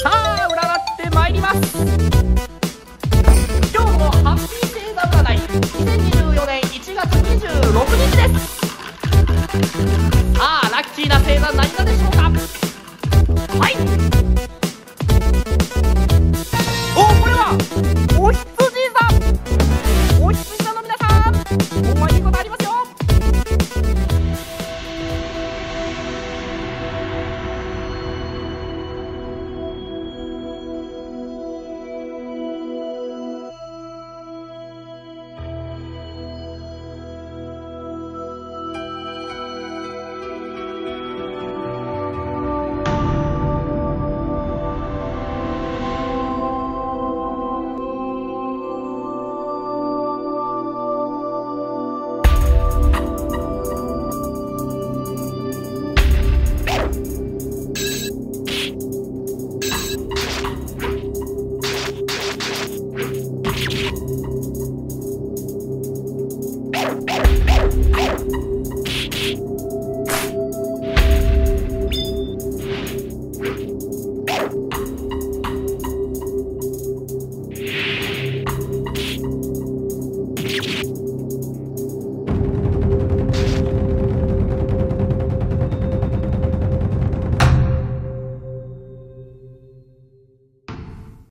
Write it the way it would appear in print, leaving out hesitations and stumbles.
さあ占ってまいります。今日もハッピー星座占い2024年1月26日です。さあラッキーな星座何座でしょう